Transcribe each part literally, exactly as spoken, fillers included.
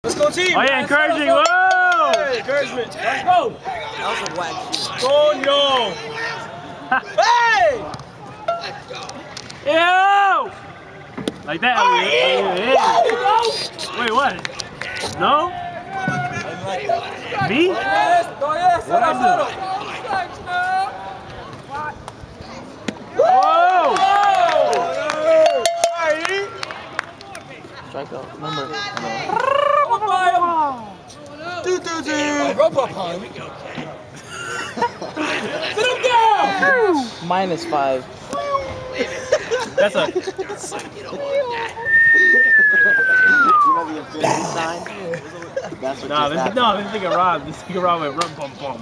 Let's go, team. Oh, yeah, encouraging. Whoa! Hey, encouragement. Let's go. That was a whack shit. Oh, no. Hey! Ew! Like that. Oh, yeah. Wait, what? No? Me? Yes, oh, yes. What I do? Whoa! Strike out. Remember. Do, do, do. Robot pun. Sit him down! Minus five. That's a. You know the infinity sign? That's what Nah, just this, happened. no, this nigga Rob. This nigga Rob went rum bum bum.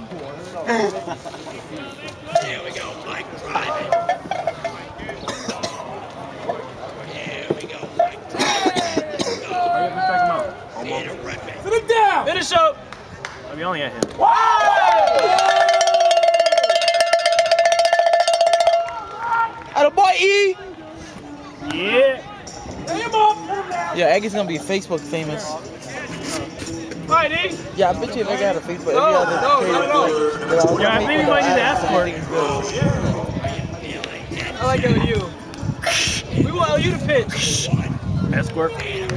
Here we go, Mike driving. Here we go, Mike driving. Hurry up and strike him out. Terrific. Sit him down! Finish up! I'm yelling at him. Atta boy E! Yeah. Yeah, Aggie's gonna be Facebook famous. Alright, E. Yeah, I bet you if Aggie had a Facebook, No, every other no, page no, no. would- Yeah, I think we might need to ask for it. I like L U. We want L U to pitch. Escort.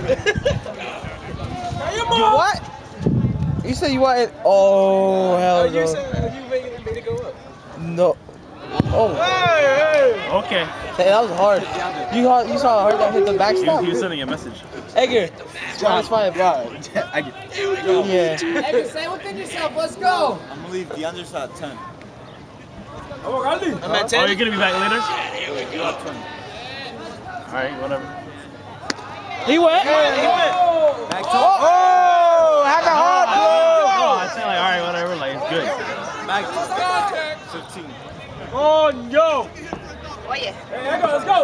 You what? You said you wanted. Oh hell L U no. said L U made it, made it go up. No. Oh, Hey, hey. Okay. hey, that was hard. You saw, you saw her that hit the He, backstop. he was sending a message. Edgar, minus five. Yeah, I get. Yeah. Edgar, say within yourself. Let's go. I'm gonna leave the unders at ten. I'm at Oh, ten. you're gonna be back later? Here we go. Alright, whatever. He went. Back to Oh, have a hard Oh, I said like, alright, whatever, like, it's good. back to fifteen. Oh, no. Oh, yeah. Hey, let's go, let's go.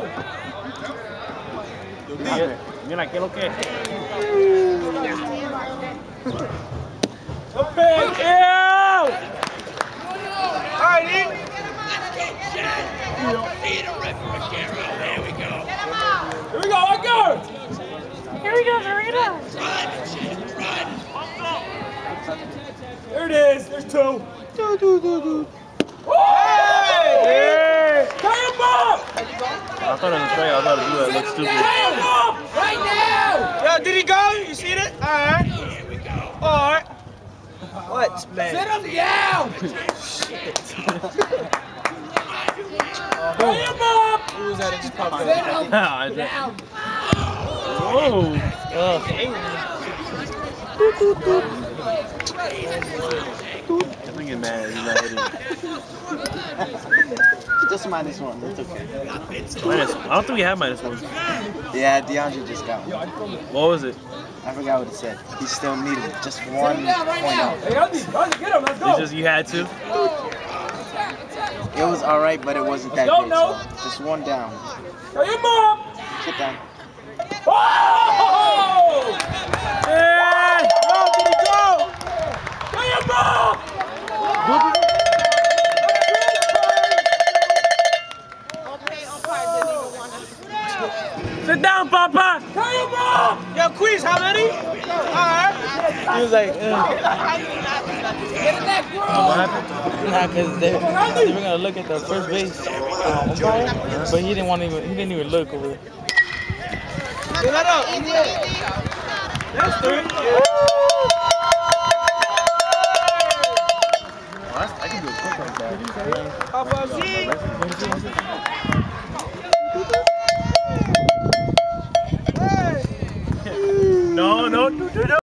Mira, mira, ¿qué es lo que es? Up big. Ew. Alright, E. Terrific, Vaquero. Here we go. Here we go, let's go. Here we go, here we go. Run, shit, run. There it is. There's two. do do do do. Hey! Tie him up! I thought it was straight, I thought it was look stupid. Tie him up! Right now. Yeah, did he go? You seen it? Alright. Here we go. Alright. What, man? Sit him down. Tie him up! Who was that? It just popped Sit up. him Ah, I- down. Whoa. I think it's mad. He's not hitting. Just minus one. That's okay. Minus. I don't think we have minus one. Yeah, DeAndre just got one. What was it? I forgot what it said. He still needed just one him down right point now. out. Hey, Andy, Andy, get him. Let's go. It's just you had to. It was alright, but it wasn't that No, great. no. So just one down. Tie him up! Sit down. Oh! Yeah. No, did he go? Tie him up! Sit down, Papa. Tie him up! Yo, Queez, how many? Alright. He was like, uh, Get in that groove. What happened? nah, cause they, they were gonna look at the first base uh, umpire, but he didn't want to even. He didn't even look over. Get that up. That's three. I can do a quick like that. Papa Z. No, no, no, no, no.